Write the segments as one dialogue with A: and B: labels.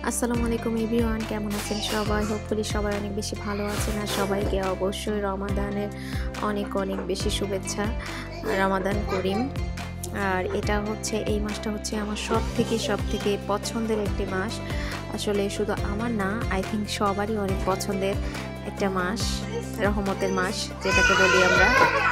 A: আসসালামু আলাইকুম এভরিওয়ান, কেমন আছেন সবাই? হোপফুলি সবাই অনেক বেশি ভালো আছেন। আর সবাইকে অবশ্যই রমাদানের অনেক অনেক বেশি শুভেচ্ছা। রমাদান করিম। আর এটা হচ্ছে, এই মাসটা হচ্ছে আমার সব থেকে পছন্দের একটি মাস। আসলে শুধু আমার না, আই থিঙ্ক সবারই অনেক পছন্দের একটা মাস, রহমতের মাস যেটাকে বলি আমরা।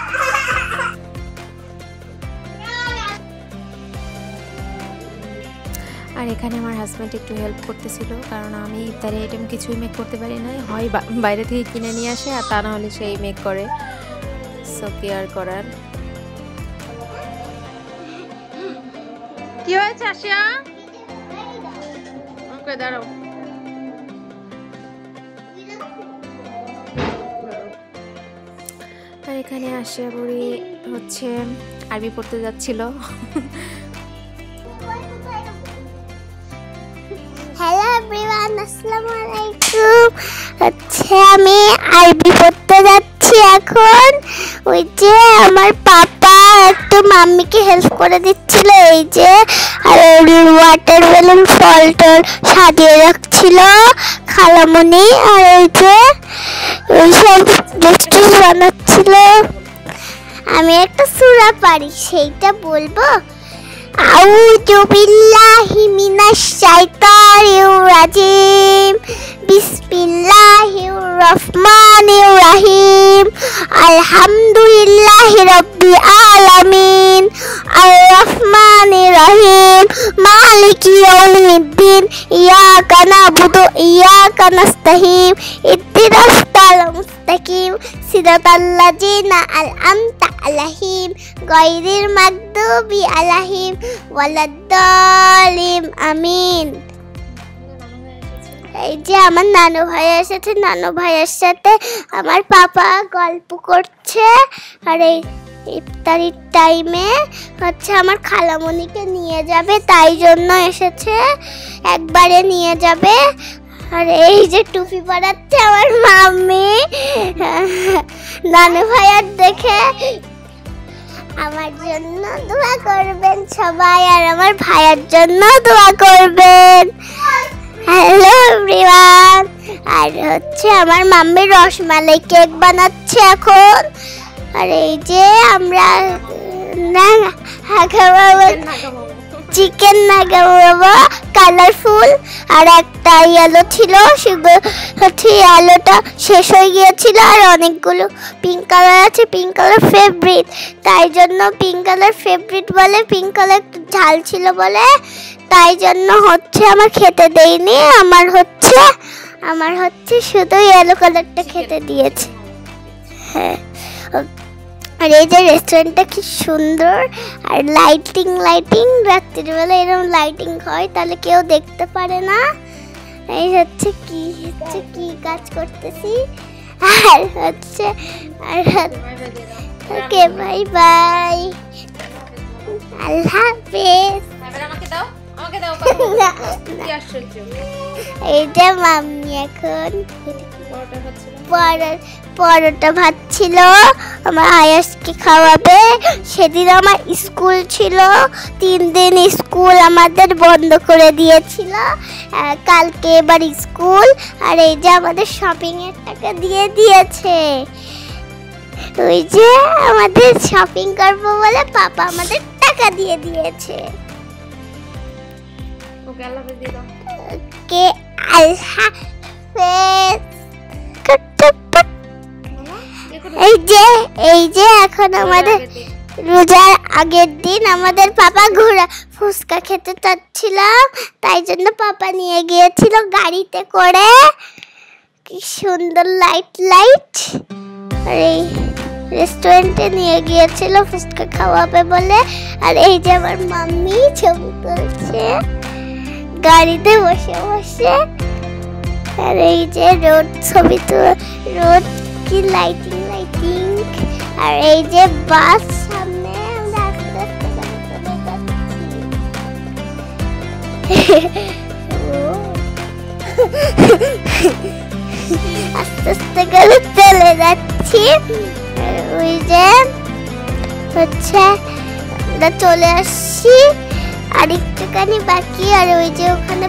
A: আর এখানে আমার হাজব্যান্ড একটু হেল্প করতেছিল, কারণ আমি ইফতারি আইটেম কিছুই মেক করতে পারি না, হয় বাইরে থেকে কিনে নিয়ে আসে, আর তা না হলে সেই মেক করে। সো কেয়ার করার।
B: কি হয়েছে আসিয়া? ওকে দাঁড়াও।
A: আর এখানে আসিয়া বুড়ি হচ্ছে আরবি পড়তে যাচ্ছিল।
C: হ্যালো এভরিওয়ান, আসসালামু আলাইকুম। আমি আরবি পড়তে যাচ্ছি এখন। ওই যে আমার পাপা একটু মাম্মিকে হেল্প করে দিচ্ছিল, এই যে আর ওয়াটার বেলুন ফল টল সাজিয়ে রাখছিল খালামণি, আর ওই যে ওইসব ড্রেস বানাচ্ছিল। আমি একটা সূরা পারি, সেইটা বলবো। আউযু বিল্লাহি মিনাশ শাইতানির রাজিম। বিসমিল্লাহির রহমানির রহিম। আলহামদুলিল্লাহি রাব্বিল আলামিন। আর রহমানির রহিম। মালিকি ইয়াউমিদ্দিন। ইয়াকা না'বুদু ইয়াকা নাস্তাঈন। ইহদিনাস সিরাতাল মুস্তাকিম। সিরাতাল্লাযিনা আন'আমতা আলাইহিম গায়রিল মাগদুবি আলাইহিম ওয়ালাদ-দালিন। আমিন। এই যে আমার নানু ভাই এসেছে, নানু ভাইয়ের সাথে আমার পাপা গল্প করছে। আর এই ইফতারির টাইমে হচ্ছে আমার খালামণিকে নিয়ে যাবে, তাই জন্য এসেছে, একবারে নিয়ে যাবে। আর এই যে টুপি পরাচ্ছে আমার মাম্মি। নানু ভাইয়ার দেখে আমার জন্য দোয়া করবেন সবাই, আর আমার ভাইয়ের জন্য দোয়া করবেন। Hello everyone. আর হচ্ছে আমার মাম্মি রসমালাই কেক বানাচ্ছে এখন। আর এই যে আমরা চিকেন নাগাবো কালারফুল, আর একটা ইয়েলো ছিল, সেগুলো হচ্ছে ইয়েলোটা শেষ হয়ে গিয়েছিল, আর অনেকগুলো পিঙ্ক কালার আছে। পিঙ্ক কালার ফেভারিট, তাই জন্য পিঙ্ক কালার ফেভারিট বলে, পিঙ্ক কালার একটু ঝাল ছিল বলে, তাই জন্য হচ্ছে আমার খেতে দেয়নি। আমার হচ্ছে শুধু ইয়েলো কালারটা খেতে দিয়েছে। হ্যাঁ। আর এই যে রেস্টুরেন্টটা কি সুন্দর, আর লাইটিং রাত্রিবেলা এরকম লাইটিং হয়, তাহলে কেউ দেখতে পারে না। এই হচ্ছে কি কাজ করতেছি। আর হচ্ছে ওকে বাই বাই, আল্লাহ হাফেজ। এই যে মাম্মি এখন পরোটা ভাত ছিল, আমার আয়াসকে খাওয়াবে। সেদিন আমার স্কুল ছিল, 3 দিন স্কুল আমাদের বন্ধ করে দিয়েছিল, কালকে এবার স্কুল। আর এই যে আমাদের শপিং এর টাকা দিয়ে দিয়েছে, ওই যে আমাদের শপিং করবো বলে পাপা আমাদের টাকা দিয়ে দিয়েছে। ওকে আল্লাহ হাফেজ। এই যে এখন আমাদের রোজার আগের দিন আমাদের পাপা ফুচকা খেতে চাচ্ছিলাম, তাই জন্য পাপা নিয়ে গিয়েছিল গাড়িতে করে। কি সুন্দর লাইট। আর এই রেস্টুরেন্টে নিয়ে গিয়েছিল ফুচকা খাওয়াবে বলে। আর এই যে আমার মাম্মি ছবি তুলছে গাড়িতে বসে বসে। আর এই যে রোড ছবি রোড কি লাইটিং। আর এই যে বাস সামনে, আমরা আস্তে আস্তে করে চলে যাচ্ছি। ওই যে হচ্ছে চলে আসছি। আর একটুখানি বাকি। আর ওই যে ওখানে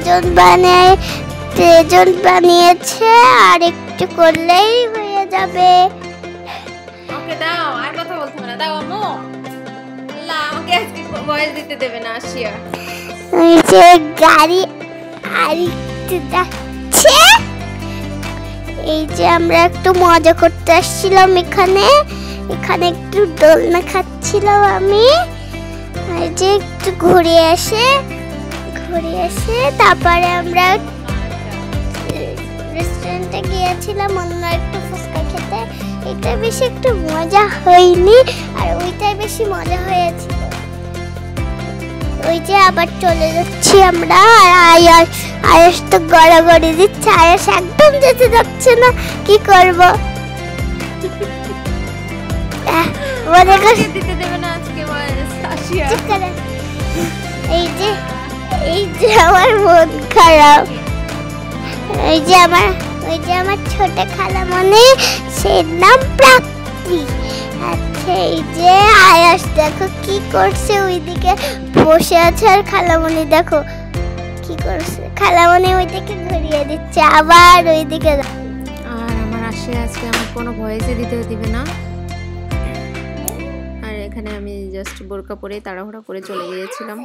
C: প্লেজন বানিয়েছে, আর একটু করলেই হয়ে যাবে।
A: ওকে দাও, আর কথা বলতে হবে না, দাও আম্মু। আল্লাহ, আমাকে আজকে ভয়েস দিতে দেবে না আসিয়া।
C: ওই যে গাড়ি আর একটু যাচ্ছে। এই যে আমরা একটু মজা করতে আসছিলাম এখানে একটু দোলনা খাচ্ছিলাম আমি। এই যে একটু ঘুরে এসে তারপরে আমরা রেস্টুরেন্টে গিয়েছিলাম অন্য একটু ফুচকা খেতে। এটা বেশি একটু মজা হয়নি, আর ওইটাই বেশি মজা হয়েছিল। ওই যে আবার চলে যাচ্ছি আমরা। আর আয়াস তো গড়াগড়ি দিচ্ছে, আয়াস একদম যেতে যাচ্ছে না, কি করব?
A: দিতে দেবে না আজকে ভয়েস আসিয়া।
C: এই যে আমার মন খারাপ। ওই যে আমার ছোট খালামণি, সে নাম প্রাপ্তি। আচ্ছা, এই যে আয়াস দেখো কি করছে, ওইদিকে বসে আছে। আর খালামণি দেখো কি করছে, খালামণি ওইদিকে ঘুরিয়ে দিচ্ছে, আবার ওইদিকে।
A: আর আমার আসিয়া আজকে আমার কোনো ভয়েসই দিতে দিবে না। আর এখানে আমি জাস্ট বোরকা পরে তাড়াহুড়া করে চলে গিয়েছিলাম,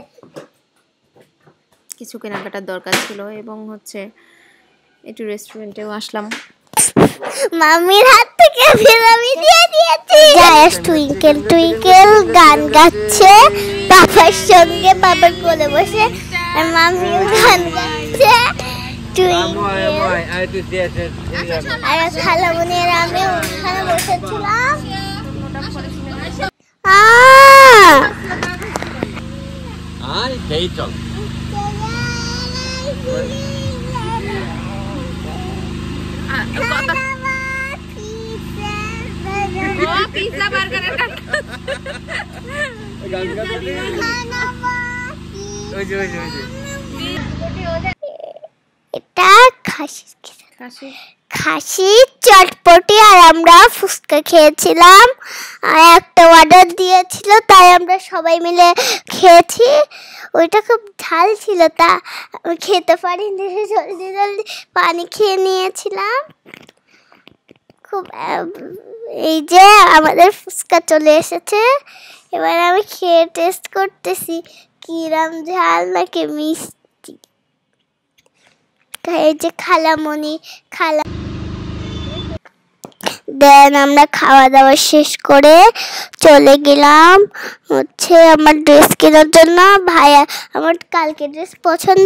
A: কিছু কেনাকাটার দরকার ছিল, এবং হচ্ছে একটু রেস্টুরেন্টেও আসলাম।
C: মাম্মির হাত থেকে আমি দিয়ে দিয়েছি। জায়াস টুইঙ্কেল টুইঙ্কেল গান গাচ্ছে বাবার সঙ্গে, বাবার কোলে বসে। আর মাম্মিও গান গাচ্ছে আর খালামণি আর আমি ওখানে বসেছিলাম।
D: চল
A: পিৎজা বার্গারের
C: এটা খাসি চটপটি, আর আমরা ফুচকা খেয়েছিলাম। আর একটা অর্ডার দিয়েছিল, তাই আমরা সবাই মিলে খেয়েছি। ওইটা খুব ঝাল ছিল, তা আমি খেতে পারিনি, জলদি পানি খেয়ে নিয়েছিলাম খুব। এই যে আমাদের ফুচকা চলে এসেছে, এবার আমি খেয়ে টেস্ট করতেছি কিরম ঝাল নাকি মিষ্টি। এই যে খালামণি দেন আমরা খাওয়া দাওয়া শেষ করে চলে গেলাম হচ্ছে আমার ড্রেস কেনার জন্য। ভাইয়া আমার কালকে ড্রেস পছন্দ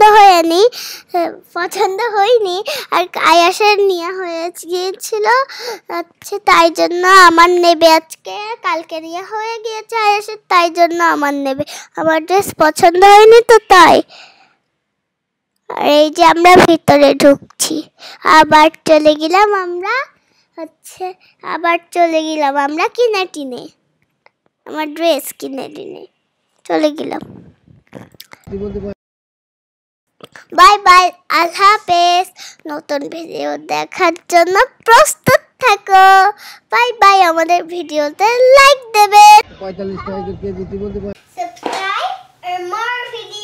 C: হয়নি, আর আয়াসের নেওয়া হয়ে গিয়েছিল, আচ্ছা তাই জন্য আমার নেবে আজকে। কালকে নেওয়া হয়ে গিয়েছে আয়াসের, তাই জন্য আমার নেবে। আমার ড্রেস পছন্দ হয়নি তো তাই। আর এই যে আমরা ভিতরে ঢুকছি, আবার চলে গেলাম আমরা কিনে টিনে, আমার ড্রেস কিনে টিনে চলে গেলাম। বাই বাই, আল্লাহ হাফেজ। নতুন ভিডিও দেখার জন্য প্রস্তুত থাকো। বাই বাই, আমাদের ভিডিওতে লাইক দেবে, সাবস্ক্রাইব আর more ভিডিও।